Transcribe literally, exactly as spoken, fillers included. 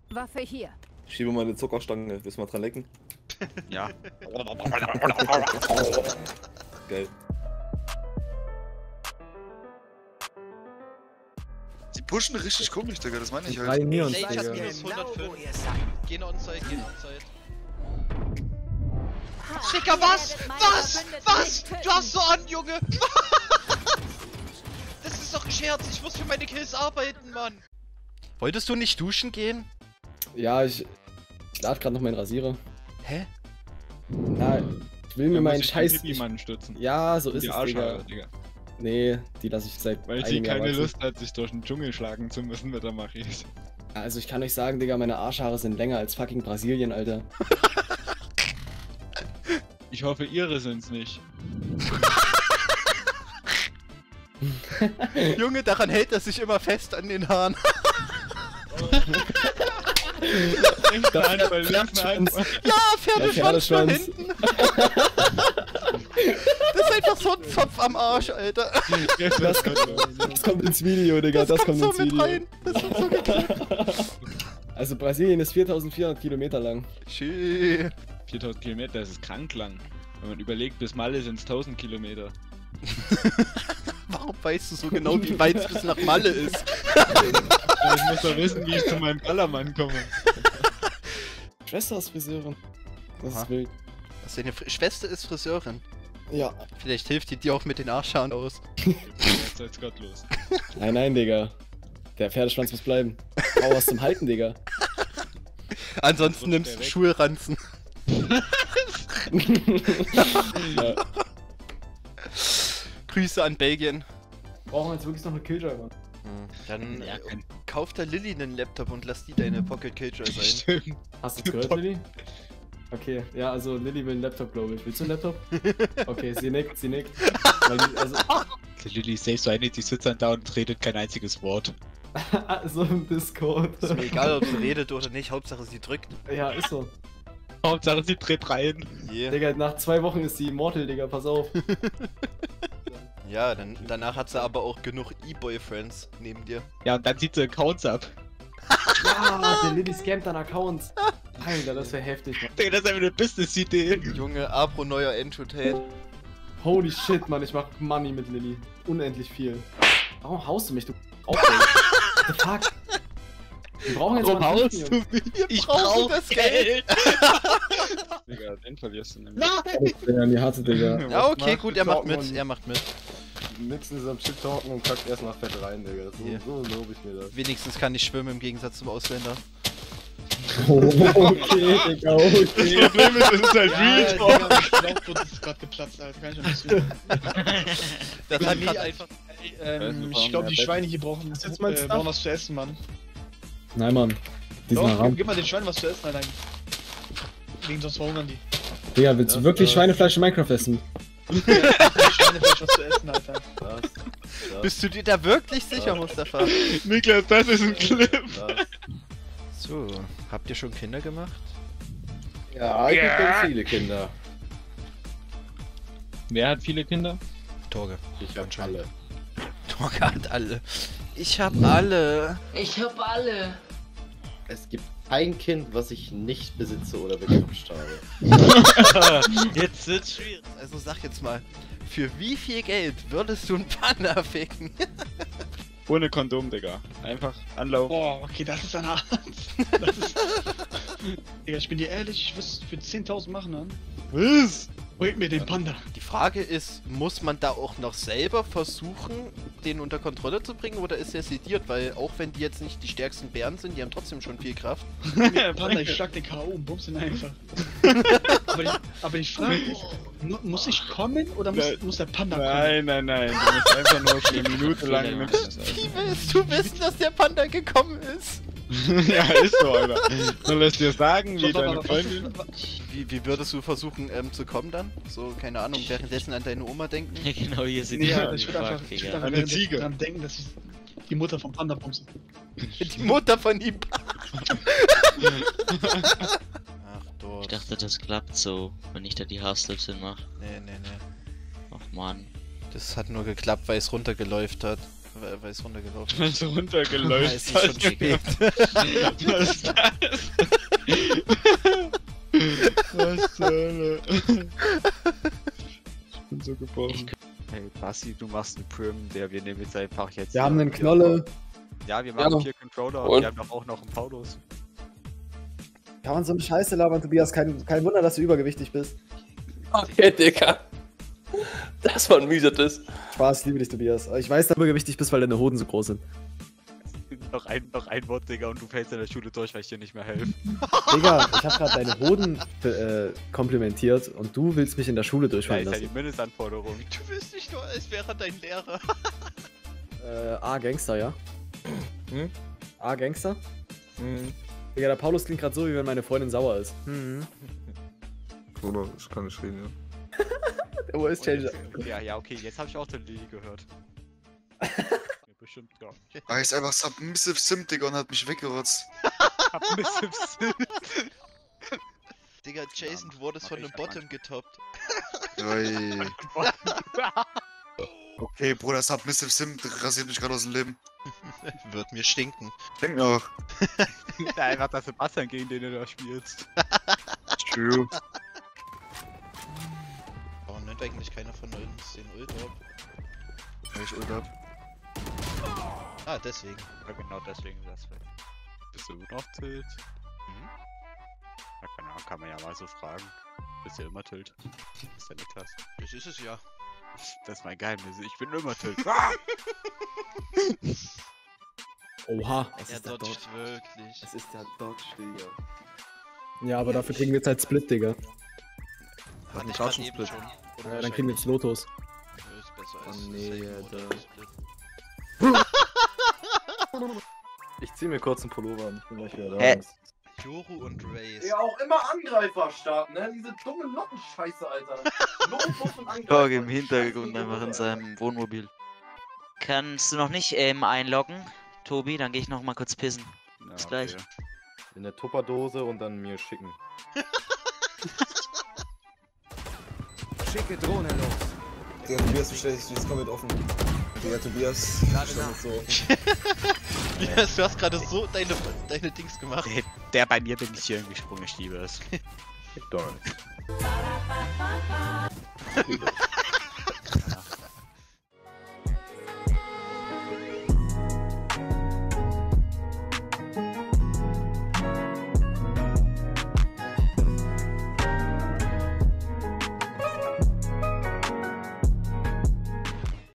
Waffe hier. Ich schiebe mal eine Zuckerstange. Willst du mal dran lecken? Ja. Geil. Die pushen richtig komisch, Digga, das meine ich halt. Drei Neons, Sage hat Digga. minus hundertfünf. Gehen on-site, gehen on-site. Schicker, was? Was? Was? Du hast so an, Junge! Das ist doch ein Scherz, ich muss für meine Kills arbeiten, Mann! Wolltest du nicht duschen gehen? Ja, ich, ich lade gerade noch meinen Rasierer. Hä? Na, ich will mir meinen Scheiß... Ich, stützen. ja, so ist Die es, Arschhaare, Digga. Digga. Nee, die lasse ich seit Weil sie einem Jahr keine wachsen. Lust hat, sich durch den Dschungel schlagen zu müssen mit der Machis. Also ich kann euch sagen, Digga, meine Arschhaare sind länger als fucking Brasilien, Alter. Ich hoffe, ihre sind's nicht. Junge, daran hält er sich immer fest an den Haaren. Rechter Handball, linker Handball. Ja, Pferdeschwanz da Pferdeschwanz. hinten. Das ist einfach so ein Zopf am Arsch, Alter. Das kommt, das kommt ins Video, Digga, das, Das, kommt kommt so ins mit Video. rein. Das wird so geklickt. Also Brasilien ist viertausendvierhundert Kilometer lang. Schön. viertausend Kilometer, das ist krank lang. Wenn man überlegt, bis Malle sind's tausend Kilometer. Warum weißt du so genau, wie weit es bis nach Malle ist? Ich muss doch wissen, wie ich zu meinem Ballermann komme. Schwester ist Friseurin. Das Aha. ist wild. Was, deine Fr Schwester ist Friseurin. Ja. Vielleicht hilft die dir auch mit den Arschhaaren aus. Jetzt seid's gottlos. Nein, nein, Digga. Der Pferdeschwanz muss bleiben. Brauch was zum Halten, Digga. Ansonsten nimmst du Schulranzen. Ja. Grüße an Belgien. Brauchen wir jetzt wirklich noch eine Killjoy, Mann. Dann Ja, äh, kein- kauf der Lilly einen Laptop und lass die deine Pocket Killjoy sein. Stimmt. Hast du es gehört, Lilly? Okay, ja, also Lilly will einen Laptop, glaube ich. Willst du einen Laptop? Okay, sie nickt, sie nickt. Weil die, also, Die Lilly ist safe so eine, die sitzt dann da und redet kein einziges Wort. so im Discord. Ist mir egal, ob sie redet oder nicht, Hauptsache sie drückt. Ja, ist so. Hauptsache sie dreht rein. Yeah. Digga, nach zwei Wochen ist sie Immortal, Digga, pass auf. Ja, dann, danach hat sie aber auch genug E-Boyfriends neben dir. Ja, und dann zieht sie Accounts ab. Ja, der Lilly scammt an Accounts. Alter, das wäre heftig, Mann. Digga, das ist einfach eine Business-Idee. Junge, Apro neuer Entertain. Holy shit, Mann, ich mach Money mit Lilly. Unendlich viel. Warum haust du mich, du Aufwand? What the fuck? Wir brauchen jetzt Warum mal einen haust Fünften, du mich? Ich brauchen brauch das Geld. Digga, den verlierst du nämlich. Nein! Junge. Die harte, Digga. Ja, okay, macht gut, er macht Talken mit, und- er macht mit. Nix in diesem Shit talken und kackt erst mal fett rein, Digga. So, Hier. so lobe ich mir das. Wenigstens kann ich schwimmen im Gegensatz zum Ausländer. Oh, okay, Digga, okay. Das Problem ist, es ist halt Real Talk. Mein Schlauchboot ist gerade geplatzt, Alter. Kann ich nicht wissen. Das hat grad einfach. Ähm, ich glaube, die Schweine hier brauchen, jetzt mein äh, Stuff? brauchen was zu essen, Mann. Nein, Mann. Die sind Doch, haram. gib, gib mal den Schweinen was zu essen, Alter. Wegen sonst verhungern die. Digga, willst du Das, wirklich äh, Schweinefleisch in Minecraft essen? Die Schweinefleisch was zu essen, Alter. Das, das, Bist du dir da wirklich sicher, Mustafa? Niklas, das ist ein Clip. das. So, habt ihr schon Kinder gemacht? Ja, ich hab viele Kinder. Wer hat viele Kinder? Torge. Ich hab alle. Torge hat alle. Ich hab alle. Ich hab alle. Es gibt ein Kind, was ich nicht besitze oder begrapscht habe. Jetzt wird's schwierig. Also sag jetzt mal, für wie viel Geld würdest du einen Panda ficken? Ohne Kondom, Digga. Einfach anlaufen. Boah, okay, das ist ein Hart. Das ist... Digga, ich bin dir ehrlich, ich würde es für zehntausend machen, ne? Was? Bringt mir den Panda. Die Frage ist, muss man da auch noch selber versuchen, den unter Kontrolle zu bringen, oder ist er sediert? Weil auch wenn die jetzt nicht die stärksten Bären sind, die haben trotzdem schon viel Kraft. Panda, ich schlag den K O und bums ihn einfach. aber, die, aber die Frage ist, mu- muss ich kommen oder muss, Nein. muss der Panda kommen? Nein, nein, nein. Du musst einfach nur für eine Minute lang nichts. Wie willst du wissen, dass der Panda gekommen ist? Ja, ist so, Alter. Soll es dir sagen, wie Stopp, deine aber was- Freundin? Wie, wie würdest du versuchen ähm, zu kommen dann? So, keine Ahnung, währenddessen an deine Oma denken? Ja, genau, hier sind Nee, die Alter, ich würde Fragen, einfach, ich würd Digga. einfach Eine währenddessen Ziege. dran denken, dass ich die Mutter vom Panda bumse. Die Mutter von ihm. Ach, dort. Ich dachte, das klappt so, wenn ich da die Haarslips hinmach. Nee, nee, nee. Ach man. Das hat nur geklappt, weil es runtergeläuft hat. weil weil es runtergelaufen Du hast runtergeleuchtet. ist. Ja, es ist schon spät. Was ist das? Was zur Hölle? Ich bin so gebrochen. Hey, Basti, du machst einen Prim, der wir nehmen jetzt einfach jetzt. Wir haben hier- einen Knolle. Ja, wir machen Ja. vier Controller Und? und wir haben doch auch noch einen Paulus. Kann man so eine Scheiße labern, Tobias? Kein, kein Wunder, dass du übergewichtig bist. Okay, Digga. Das war ein mieser Diss. Spaß, ich liebe dich, Tobias. Aber ich weiß, dass du übergewichtig bist, weil deine Hoden so groß sind. noch, ein, noch ein Wort, Digga, und du fällst in der Schule durch, weil ich dir nicht mehr helfe. Digga, ich habe gerade deine Hoden äh, komplimentiert und du willst mich in der Schule Das durchfallen ist ja die lassen. Mindestanforderung. Du bist nicht nur, als wäre dein Lehrer. Äh, A, Gangster, ja? Hm? A, Gangster? Hm. Digga, der Paulus klingt gerade so, wie wenn meine Freundin sauer ist. Mhm. Bruder, ich kann nicht reden, ja. Der O S-Changer. Ja, ja, okay, jetzt habe ich auch den Lili gehört. Ja, bestimmt, ja. Er ist einfach Submissive Sim, Digga, und hat mich weggerotzt. Hab ein bisschen Sinn. Digga, Jason, du wurdest Mach von ich einem einmal. Bottom getoppt. Ui. Okay, Bruder, Submissive Sim rasiert mich gerade aus dem Leben. Wird mir stinken. Denk mir auch. Ja, einfach der Sebastian, gegen den du da spielst. True. Warum nennt eigentlich keiner von uns den Ult ab? Ja, ich ult ab. Ah, deswegen. Ja, genau deswegen das. Bist du noch Tilt? Mhm. Ja, keine Ahnung, kann man ja mal so fragen. Bist du immer Tilt? Das ist der Niklas. Das ist es ja. Das ist mein Geheimnis. Ich bin immer Tilt. Oha. Es Er ist der Dodge. dodgt wirklich. Es ist der Dodge, Digga. Ja, aber dafür kriegen wir jetzt halt Split, Digga. Hatte einen ich grad Chargen eben Split. schon. Ja, dann kriegen wir jetzt Lotus. Nö, ist besser Oh als nee, Safe Mode Alter. oder Split. Ich zieh mir kurz einen Pullover an, ich bin gleich wieder da. Hä? Yoru und Raze. Ja, auch immer Angreifer starten, ne? Diese dumme Lottenscheiße, Alter. Lotus und Angreifer. Dog im Hintergrund einfach in seinem Wohnmobil. Kannst du noch nicht ähm, einloggen, Tobi? Dann gehe ich noch mal kurz pissen. Ja, Bis gleich. okay. In der Tupperdose und dann mir schicken. Schicke Drohne los. Digga, Tobias, bestell dich, ist komplett offen. Digga, Tobias, Lade stell nach. mich so offen. Ja, du hast gerade so deine, deine Dings gemacht. Der, der bei mir bin ich hier irgendwie gesprungen, ich liebe es. McDonald's.